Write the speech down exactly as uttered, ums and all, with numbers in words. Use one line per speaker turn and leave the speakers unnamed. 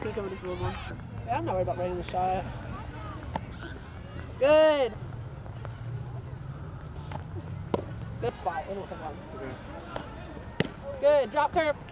Can you cover this a little more?
Yeah, I'm not worried about bringing the shot.
Good.
Good spot. It won't take long.
Good. Drop curve.